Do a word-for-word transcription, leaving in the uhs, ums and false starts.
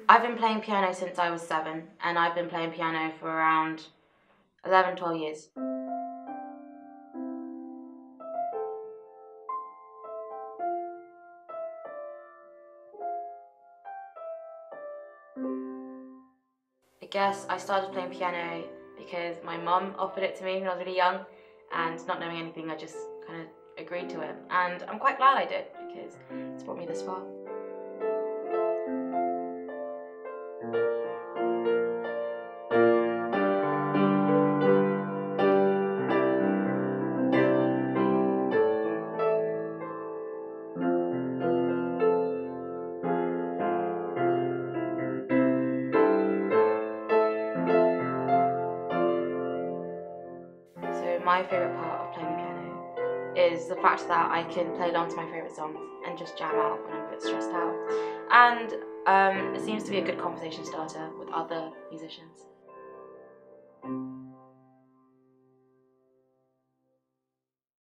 I've been playing piano since I was seven, and I've been playing piano for around eleven, twelve years. I guess I started playing piano because my mum offered it to me when I was really young, and not knowing anything, I just kind of agreed to it. And I'm quite glad I did, because it's brought me this far. So my favourite part of playing the piano is the fact that I can play along to my favourite songs and just jam out when I'm a bit stressed out. And um, it seems to be a good conversation starter with other musicians.